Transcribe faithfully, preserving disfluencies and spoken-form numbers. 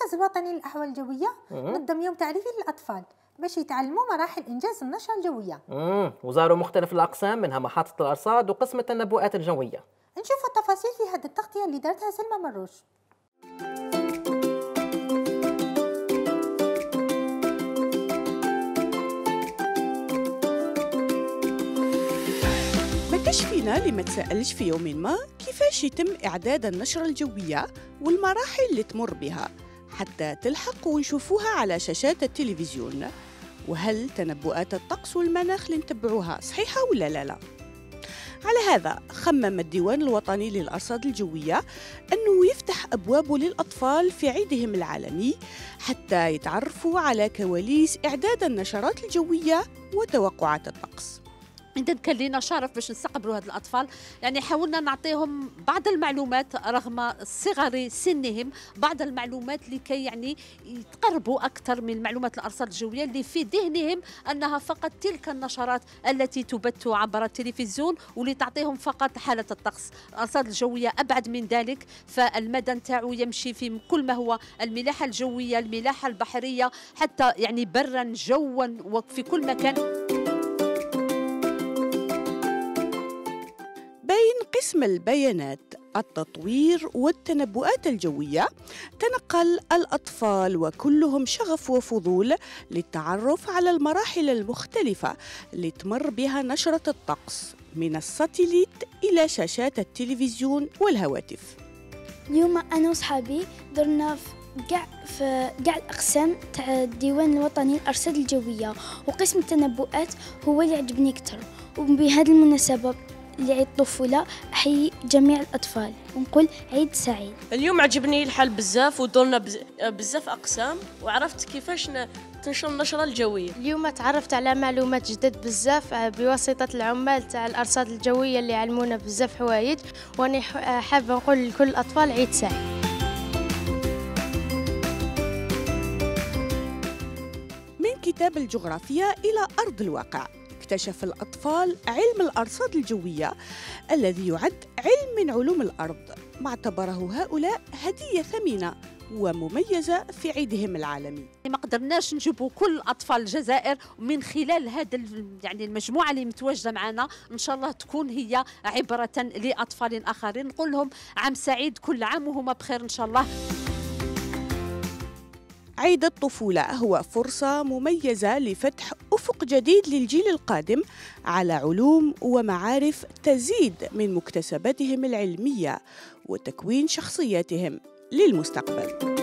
المركز الوطني للأحوال الجوية نظم يوم تعريفي للأطفال باش يتعلموا مراحل إنجاز النشرة الجوية. امم وزاروا مختلف الأقسام منها محطة الأرصاد وقسم التنبؤات الجوية. نشوفوا التفاصيل في هذه التغطية اللي دارتها سلمى مروش. كاش فينا اللي ما تسألش في يوم ما كيفاش يتم إعداد النشرة الجوية والمراحل اللي تمر بها حتى تلحق ونشوفوها على شاشات التلفزيون، وهل تنبؤات الطقس والمناخ اللي نتبعوها صحيحة ولا لا لا؟ على هذا خمم الديوان الوطني للأرصاد الجوية أنه يفتح أبوابه للأطفال في عيدهم العالمي حتى يتعرفوا على كواليس إعداد النشرات الجوية وتوقعات الطقس. إذا كان لينا شرف باش نستقبلوا هاد الأطفال، يعني حاولنا نعطيهم بعض المعلومات رغم صغر سنهم، بعض المعلومات لكي يعني يتقربوا أكثر من معلومات الأرصاد الجوية اللي في ذهنهم أنها فقط تلك النشرات التي تبث عبر التلفزيون واللي تعطيهم فقط حالة الطقس. الأرصاد الجوية أبعد من ذلك، فالمدى نتاعو يمشي في كل ما هو الملاحة الجوية، الملاحة البحرية، حتى يعني برا جوا وفي كل مكان. بين قسم البيانات، التطوير والتنبؤات الجوية تنقل الأطفال وكلهم شغف وفضول للتعرف على المراحل المختلفة اللي تمر بها نشرة الطقس من الساتليت إلى شاشات التلفزيون والهواتف. اليوم أنا وصحابي درنا في كاع في كاع الأقسام تاع الديوان الوطني للأرصاد الجوية، وقسم التنبؤات هو اللي عجبني أكثر. وبهذه المناسبة لعيد الطفولة أحيي جميع الأطفال ونقول عيد سعيد. اليوم عجبني الحال بزاف ودورنا بزاف أقسام وعرفت كيفاش تنشر النشرة الجوية. اليوم تعرفت على معلومات جدد بزاف بواسطة العمال تاع الأرصاد الجوية اللي علمونا بزاف حوايج، وأنا حابة نقول لكل الأطفال عيد سعيد. من كتاب الجغرافيا إلى أرض الواقع، اكتشف الأطفال علم الأرصاد الجوية الذي يعد علم من علوم الأرض، ما اعتبره هؤلاء هدية ثمينة ومميزة في عيدهم العالمي. ما قدرناش نجيبوا كل أطفال الجزائر، ومن خلال هذا يعني المجموعة اللي متواجدة معنا إن شاء الله تكون هي عبرة لأطفال آخرين. نقول لهم عام سعيد، كل عام وهم بخير إن شاء الله. عيد الطفولة هو فرصة مميزة لفتح أفق جديد للجيل القادم على علوم ومعارف تزيد من مكتسباتهم العلمية وتكوين شخصياتهم للمستقبل.